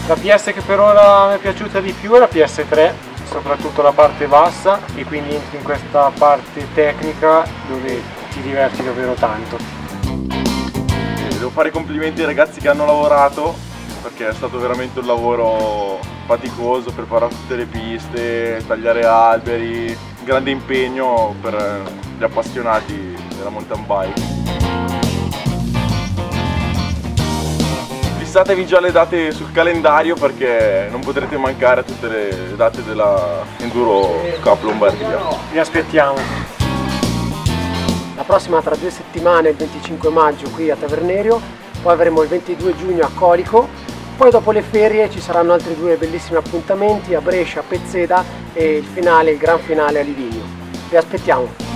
La PS che per ora mi è piaciuta di più è la PS3, soprattutto la parte bassa, e quindi entri in questa parte tecnica dove ti diverti davvero tanto. Devo fare i complimenti ai ragazzi che hanno lavorato, perché è stato veramente un lavoro faticoso, preparare tutte le piste, tagliare alberi, un grande impegno per gli appassionati della mountain bike. Fissatevi già le date sul calendario perché non potrete mancare a tutte le date della Enduro Cup Lombardia. Vi aspettiamo. La prossima tra 2 settimane, il 25 maggio qui a Tavernerio, poi avremo il 22 giugno a Colico, poi dopo le ferie ci saranno altri 2 bellissimi appuntamenti a Brescia, a Pezzeda e il gran finale a Livigno. Vi aspettiamo!